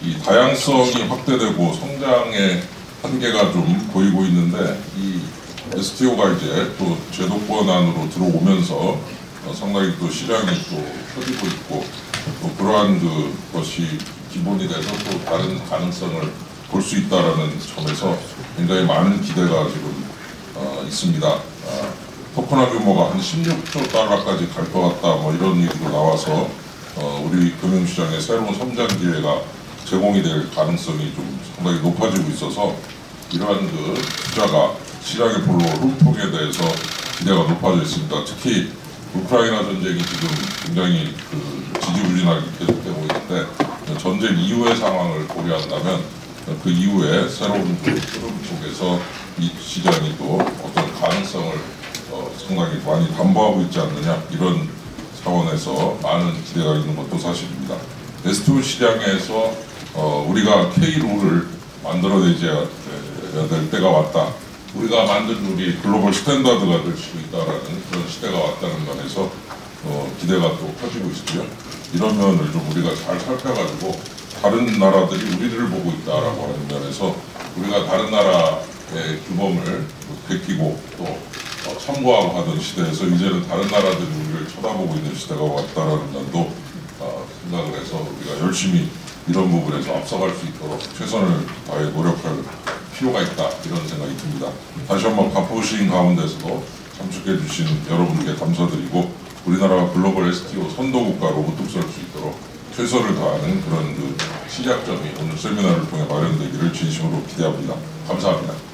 이 다양성이 확대되고 성장의 한계가 좀 보이고 있는데, 이 STO가 이제 또 제도권 안으로 들어오면서 상당히 또 시장이 또 커지고 있고, 또 그러한 것이 기본이 돼서 또 다른 가능성을 볼 수 있다라는 점에서 굉장히 많은 기대가 지금 있습니다. 토크나 규모가 한 16조 달러까지 갈 것 같다, 뭐 이런 얘기도 나와서 우리 금융시장에 새로운 성장 기회가 제공이 될 가능성이 좀 상당히 높아지고 있어서, 이러한 투자가 시장의 볼로 룸통에 대해서 기대가 높아져 있습니다. 특히 우크라이나 전쟁이 지금 굉장히 지지부진하게 계속되고 있는데, 전쟁 이후의 상황을 고려한다면 그 이후에 새로운 흐름 속에서 이 시장이 또 어떤 가능성을 상당히 많이 담보하고 있지 않느냐, 이런 차원에서 많은 기대가 있는 것도 사실입니다. STO 시장에서 우리가 K룰을 만들어내야 될 때가 왔다. 우리가 만든 룰이 글로벌 스탠다드가 될 수 있다라는 그런 시대가 왔다는 면에서 기대가 또 커지고 있고요. 이런 면을 좀 우리가 잘 살펴가지고 다른 나라들이 우리를 보고 있다라고 하는 면에서 우리가 다른 나라의 규범을 베끼고 또 참고하고 하던 시대에서 이제는 다른 나라들이 우리를 쳐다보고 있는 시대가 왔다라는 면도 생각을 해서 우리가 열심히 이런 부분에서 앞서갈 수 있도록 최선을 다해 노력할 필요가 있다, 이런 생각이 듭니다. 다시 한번 바쁘신 가운데서도 참석해 주신 여러분께 감사드리고, 우리나라가 글로벌 STO 선도국가로 우뚝 설 수 있도록 최선을 다하는 그런 시작점이 오늘 세미나를 통해 마련되기를 진심으로 기대합니다. 감사합니다.